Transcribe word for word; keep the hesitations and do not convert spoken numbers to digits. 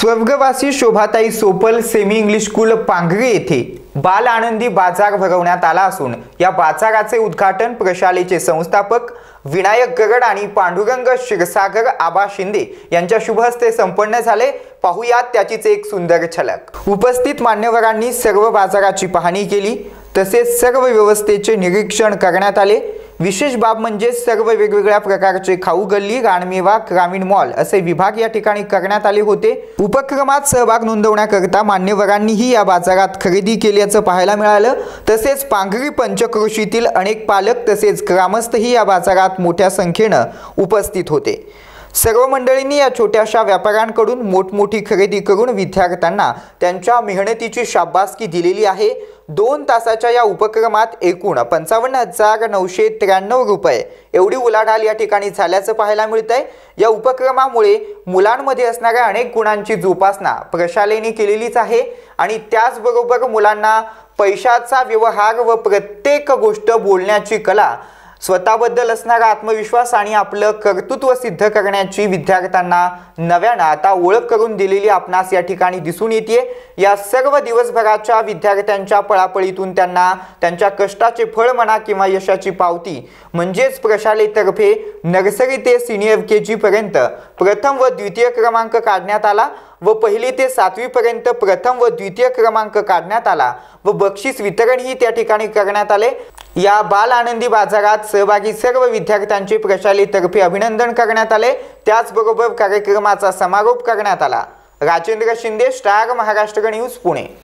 स्वर्गवासी Shobhatai Sopal semi English school Pangri येथे बाल आनंदी बाजार भरवण्यात आला असून या बाजाराचे उद्घाटन प्रशालेचे संस्थापक विनायक गरड आणि पांडुरंग क्षीरसागर आबा शिंदे यांच्या शुभ हस्ते संपन्न झाले। पाहुयात त्याचीच एक सुंदर झलक। उपस्थित मान्यवरांनी सर्व बाजाराची पाहणी केली, तसेच सर्व व्यवस्थेचे निरीक्षण करण्यात आले। विशेष बाब म्हणजे सर्व वेगवेगळ्या प्रकारचे खाऊ गल्ली, रानमेवा, ग्रामीण मॉल असे विभाग या ठिकाणी करण्यात आले होते। उपक्रमात सहभाग नोंदवण्याकरता मान्यवरांनीही या बाजारात खरेदी केल्याचं पाहायला मिळालं। तसेच पांगरी पंचक्रोशीतील अनेक पालक तसेच ग्रामस्थही या बाजारात मोठ्या संख्येने उपस्थित होते। सर्व मंडळींनी या छोट्याशा व्यापाऱ्यांकडून मोठमोठी खरेदी करून विद्यार्थ्यांना त्यांच्या मेहनतीची शाबासकी दिलेली आहे। दोन तासाच्या या उपक्रमात एकूण पंचावन्न हजार नऊशे त्र्याण्णव रुपये एवढी उलाढाल या ठिकाणी झाल्याचं पाहायला मिळतंय। या उपक्रमामुळे मुलांमध्ये असणाऱ्या अनेक गुणांची जोपासना प्रशालेने केलेलीच आहे आणि त्याचबरोबर मुलांना पैशाचा व्यवहार व प्रत्येक गोष्ट बोलण्याची कला, स्वतःबद्दल असणारा आत्मविश्वास आणि आपलं कर्तृत्व सिद्ध करण्याची विद्यार्थ्यांना नव्यानं आता ओळख करून दिलेली आपणास या ठिकाणी दिसून येते। या सर्व दिवसभराच्या विद्यार्थ्यांच्या पळापळीतून त्यांना त्यांच्या कष्टाचे फळ म्हणा किंवा यशाची पावती म्हणजेच प्रशालेतर्फे नर्सरी ते सिनियर के जी पर्यंत प्रथम व द्वितीय क्रमांक काढण्यात आला व पहिली ते सातवी पर्यंत प्रथम व द्वितीय क्रमांक काढण्यात आला व बक्षीस वितरणही त्या ठिकाणी करण्यात आले। या बाल आनंदी बाजारात सहभागी सर्व विद्यार्थ्यांचे प्रशालेतर्फे अभिनंदन करण्यात आले। त्याचबरोबर कार्यक्रमाचा समारोप करण्यात आला। Rajendra Shinde, star Maharashtra news, Pune.